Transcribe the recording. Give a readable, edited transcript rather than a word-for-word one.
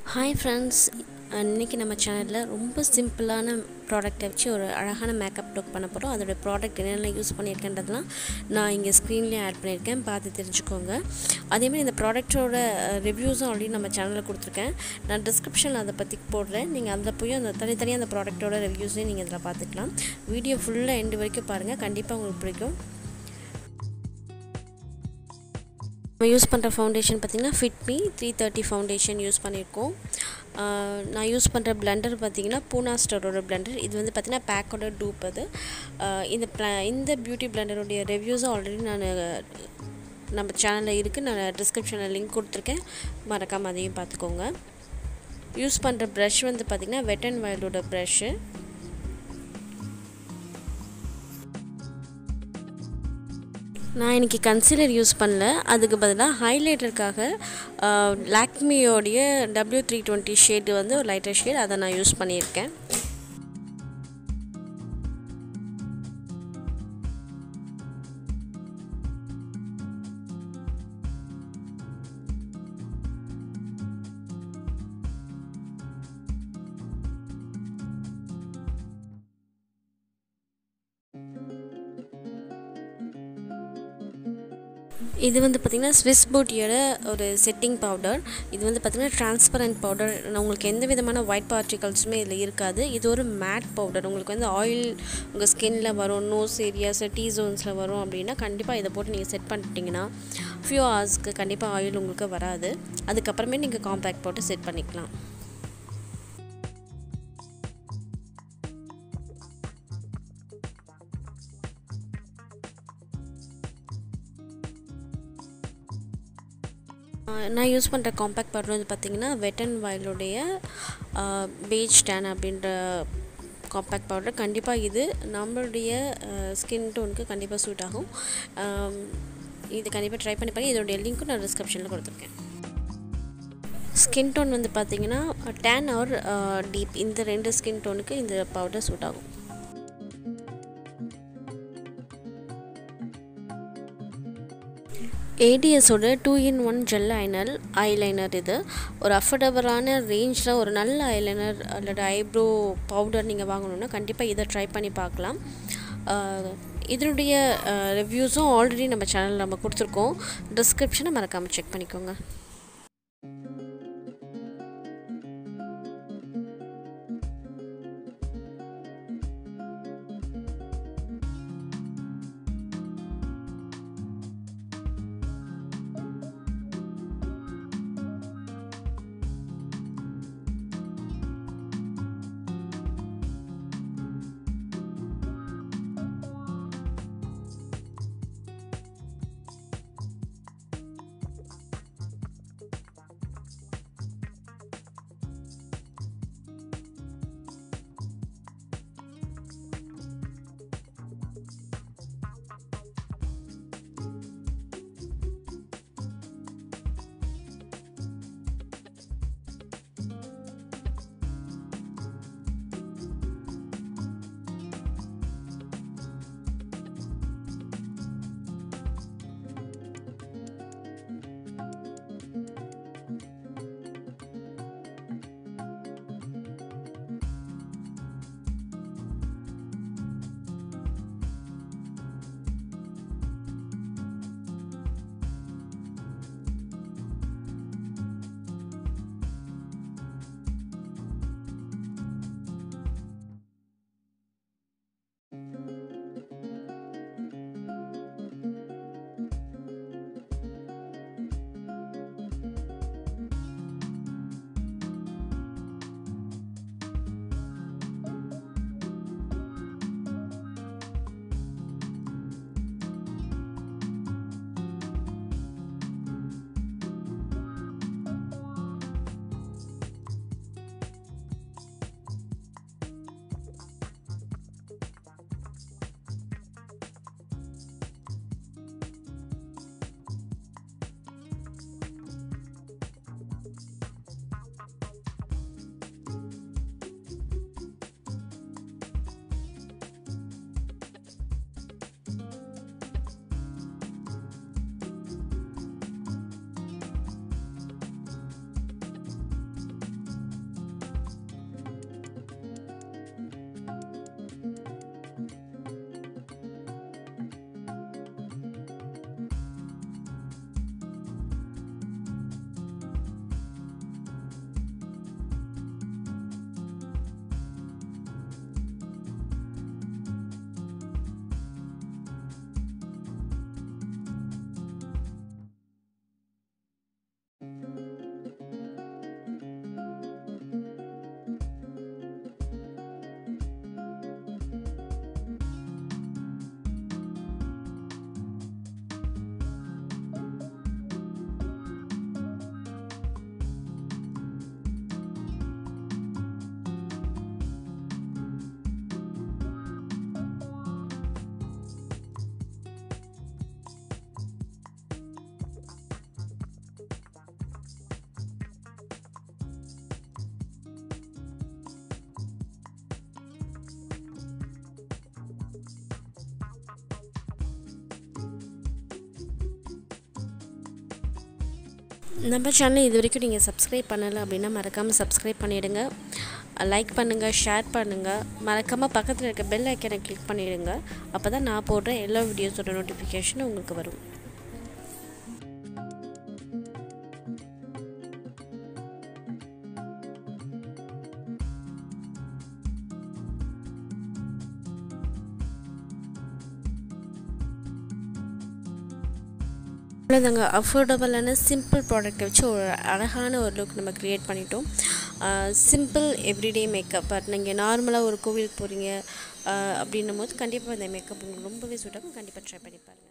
Hi friends, இன்னைக்கு நம்ம சேனலில் ரொம்ப சிம்பிளான ப்ராடக்ட்டை வச்சு ஒரு அழகான மேக்கப் லுக் பண்ண போகிறோம். அதோட ப்ராடக்ட் என்னென்ன யூஸ் பண்ணியிருக்கேன்றதுலாம் நான் இங்கே ஸ்க்ரீன்லேயே ஆட் பண்ணியிருக்கேன், பார்த்து தெரிஞ்சுக்கோங்க. அதேமாதிரி இந்த ப்ராடக்ட்டோட ரிவ்யூஸும் ஆல்ரெடி நம்ம சேனலில் கொடுத்துருக்கேன். நான் டிஸ்கிரிப்ஷனில் அதை பற்றி போடுறேன். நீங்கள் அதில் போய் அந்த தனித்தனியாக அந்த ப்ராடக்ட்டோட ரிவ்யூஸையும் நீங்கள் இதில் பார்த்துக்கலாம். வீடியோ ஃபுல்லாக எண்டு வரைக்கும் பாருங்கள், கண்டிப்பாக உங்களுக்கு பிடிக்கும். நம்ம யூஸ் பண்ணுற ஃபவுண்டேஷன் பார்த்திங்கன்னா ஃபிட்மி 330 ஃபவுண்டேஷன் யூஸ் பண்ணியிருக்கோம். நான் யூஸ் பண்ணுற பிளெண்டர் பார்த்திங்கன்னா பூனா ஸ்டோரோட பிளெண்டர். இது வந்து பார்த்திங்கன்னா பேக்கோட டூப். அது இந்த பியூட்டி பிளெண்டருடைய ரிவ்யூஸும் ஆல்ரெடி நம்ம சேனலில் இருக்குது. நான் டிஸ்கிரிப்ஷனில் லிங்க் கொடுத்துருக்கேன், மறக்காமல் அதையும் பார்த்துக்கோங்க. யூஸ் பண்ணுற ப்ரஷ் வந்து பார்த்திங்கன்னா வெட் அண்ட் வைல்டோட ப்ரஷ்ஷு. நான் இன்றைக்கி கன்சீலர் யூஸ் பண்ணல, அதுக்கு பதிலாக ஹைலைட்டருக்காக லாக்மியோடைய W320 ஷேடு வந்து ஒரு லைட்டர் ஷேட், அதை நான் யூஸ் பண்ணியிருக்கேன். இது வந்து பார்த்திங்கன்னா ஸ்விஸ் பியூட்டியோட ஒரு செட்டிங் பவுடர். இது வந்து பார்த்திங்கன்னா டிரான்ஸ்பரண்ட் பவுடர். உங்களுக்கு எந்த விதமான ஒயிட் பார்ட்டிகல்ஸுமே இதில் இருக்காது. இது ஒரு மேட் பவுடர். உங்களுக்கு வந்து ஆயில் உங்கள் ஸ்கின்னில் வரும், நோஸ் ஏரியாஸ், டீ ஜோன்ஸில் வரும் அப்படின்னா கண்டிப்பாக இதை போட்டு நீங்கள் செட் பண்ணிட்டீங்கன்னா ஃபியூ ஹவர்ஸ்க்கு கண்டிப்பாக ஆயில் உங்களுக்கு வராது. அதுக்கப்புறமே நீங்கள் காம்பேக்ட் போட்டு செட் பண்ணிக்கலாம். நான் யூஸ் பண்ணுற காம்பேக்ட் பவுடர் வந்து பார்த்திங்கன்னா வெட் அண்ட் வைல்டோடைய பேஜ் டேன் அப்படின்ற காம்பேக்ட் பவுடர். கண்டிப்பாக இது நம்மளுடைய ஸ்கின் டோனுக்கு கண்டிப்பாக சூட் ஆகும். இது கண்டிப்பாக ட்ரை பண்ணி பாருங்கள். இதோடைய லிங்க்கும் நான் டிஸ்கிரிப்ஷனில் கொடுத்துருக்கேன். ஸ்கின் டோன் வந்து பார்த்திங்கன்னா டேன் ஆர் டீப், இந்த ரெண்டு ஸ்கின் டோனுக்கு இந்த பவுடர் சூட் ஆகும். ஏடிஎஸோட 2-in-1 ஜெல் ஐலைனர். இது ஒரு அஃபோர்டபுளான ரேஞ்சில் ஒரு நல்ல ஐலைனர் அல்லது ஐப்ரோ பவுடர் நீங்கள் வாங்கணுன்னா கண்டிப்பாக இதை ட்ரை பண்ணி பார்க்கலாம். இதனுடைய ரிவ்யூஸும் ஆல்ரெடி நம்ம சேனலில் நம்ம கொடுத்துருக்கோம். டிஸ்கிரிப்ஷனை மறக்காமல் செக் பண்ணிக்கோங்க. நம்ம சேனலை இது வரைக்கும் நீங்கள் சப்ஸ்கிரைப் பண்ணலை அப்படின்னா மறக்காமல் சப்ஸ்கிரைப் பண்ணிவிடுங்க, லைக் பண்ணுங்கள், ஷேர் பண்ணுங்கள், மறக்காமல் பக்கத்தில் இருக்க பெல் ஐக்கனை கிளிக் பண்ணிவிடுங்க. அப்போ தான் நான் போடுற எல்லா வீடியோஸோட நோட்டிஃபிகேஷனும் உங்களுக்கு வரும். அவ்வளோதாங்க, அஃபோர்டபுளான சிம்பிள் ப்ராடக்ட்டை வச்சு ஒரு அழகான ஒரு லுக் நம்ம க்ரியேட் பண்ணிட்டோம். Simple everyday makeup. பட் நீங்கள் நார்மலாக ஒரு கோவிலுக்கு போகிறீங்க அப்படின்னும் போது கண்டிப்பாக இந்த மேக்கப் உங்களுக்கு ரொம்பவே சூட்டாகும். கண்டிப்பாக ட்ரை பண்ணி பாருங்கள்.